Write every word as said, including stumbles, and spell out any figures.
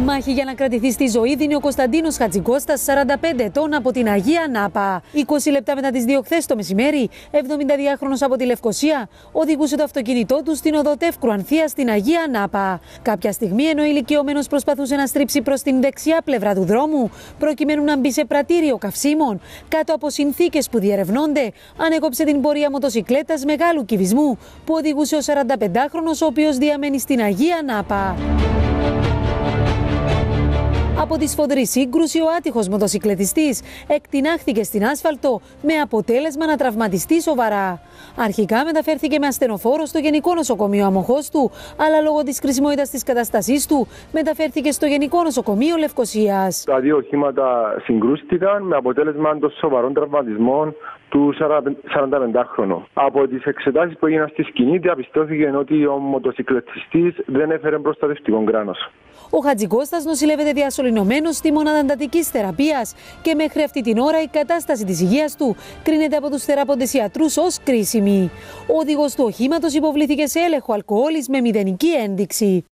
Μάχη για να κρατηθεί στη ζωή δίνει ο Κωνσταντίνος Χατζικώστας, σαράντα πέντε ετών, από την Αγία Νάπα. είκοσι λεπτά μετά τις δύο χθες το μεσημέρι, εβδομηνταδυάχρονος από τη Λευκοσία οδηγούσε το αυτοκίνητό του στην οδό Τεύκρου Ανθία στην Αγία Νάπα. Κάποια στιγμή, ενώ ο ηλικιωμένος προσπαθούσε να στρίψει προς την δεξιά πλευρά του δρόμου, προκειμένου να μπει σε πρατήριο καυσίμων, κάτω από συνθήκες που διερευνώνται, ανέκοψε την πορεία μοτοσικλέτας μεγάλου κυβισμού που οδηγούσε ο σαρανταπεντάχρονος, ο οποίος διαμένει στην Αγία Νάπα. Από τη σφοδρή σύγκρουση, ο άτυχος μοτοσικλετιστής εκτινάχθηκε στην άσφαλτο με αποτέλεσμα να τραυματιστεί σοβαρά. Αρχικά μεταφέρθηκε με ασθενοφόρο στο Γενικό Νοσοκομείο Αμοχώστου, αλλά λόγω της κρισιμότητας της κατάστασής του μεταφέρθηκε στο Γενικό Νοσοκομείο Λευκοσίας. Τα δύο οχήματα συγκρούστηκαν με αποτέλεσμα των σοβαρών τραυματισμών του σαρανταπεντάχρονου. Από τις εξετάσεις που έγιναν στη σκηνή, διαπιστώθηκε ότι ο μοτοσικλετιστής δεν έφερε προστατευτικό κράνος. Ο Χατζικώστας νοσηλεύεται διασωληνωμένος στη μονάδα εντατικής θεραπείας και μέχρι αυτή την ώρα η κατάσταση της υγείας του κρίνεται από τους θεραπώντες ιατρούς ως κρίσιμη. Ο οδηγός του οχήματος υποβλήθηκε σε έλεγχο αλκοόλης με μηδενική ένδειξη.